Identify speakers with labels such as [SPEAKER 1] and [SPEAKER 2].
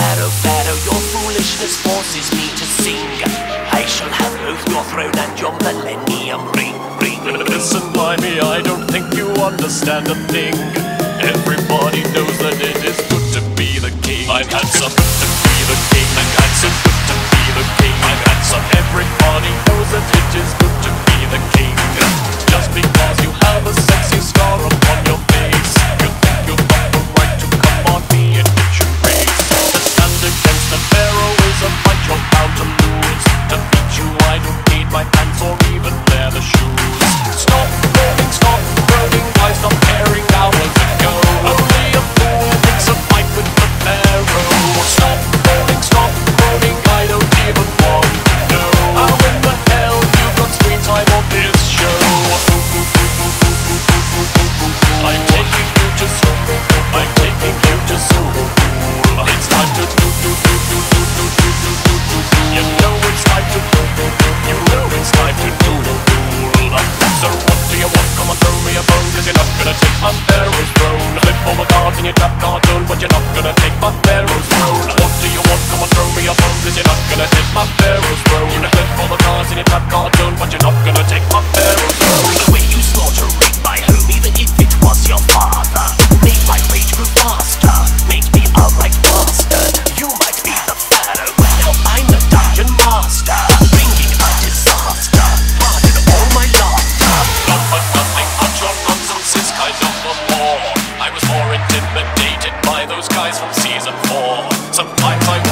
[SPEAKER 1] Pharaoh, Pharaoh, your foolishness forces me to sing. I shall have both your throne and your millennium ring.
[SPEAKER 2] Listen, blimey, I don't think you understand a thing. Everybody knows that it is good to be the king. I'm handsome, good to be the king. I'm handsome, good to be the king. I'm handsome, everybody knows that it is good to be the king. Just because you have a sexy scar upon your face, you think you've got the right to come on me and get your race. To stand against the Pharaoh is a fight you're bound to lose. To beat you I don't need my pants or even leather shoes. Stop groaning, why stop caring, how does it go? Only a fool thinks a fight with the Pharaoh. Stop groaning, I don't even want to know. How in the hell you got screen time on this show? I'm taking you to school, I'm taking you to school. It's time to you know it's time to you know it's time to do. So what do you want? Come on, throw me a bone, 'cause you're not gonna take my Pharaoh's throne. Flip all my cards in your trap card zone, but you're not gonna take my Pharaoh's throne. What do you want? Come on, throw me a bone, 'cause you're not gonna take my Pharaoh's throne. Flip all the cards in your trap card zone, but you're not gonna take my Pharaoh's throne.
[SPEAKER 1] The way you slaughter my home, even if it was your father, made my rage move faster, made me a right bastard. You might be the Pharaoh, but now I'm the dungeon master, bringing a disaster. Pardon all my laughter.
[SPEAKER 2] Not but nothing but your nonsense is kind of a bore. I was more intimidated by those guys from season 4. Sometimes I